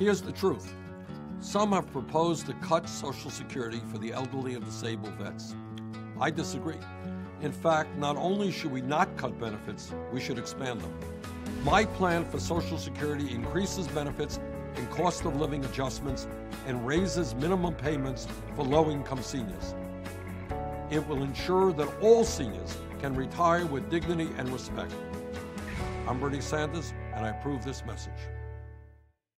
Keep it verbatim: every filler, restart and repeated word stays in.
Here's the truth. Some have proposed to cut Social Security for the elderly and disabled vets. I disagree. In fact, not only should we not cut benefits, we should expand them. My plan for Social Security increases benefits and cost of living adjustments and raises minimum payments for low-income seniors. It will ensure that all seniors can retire with dignity and respect. I'm Bernie Sanders, and I approve this message.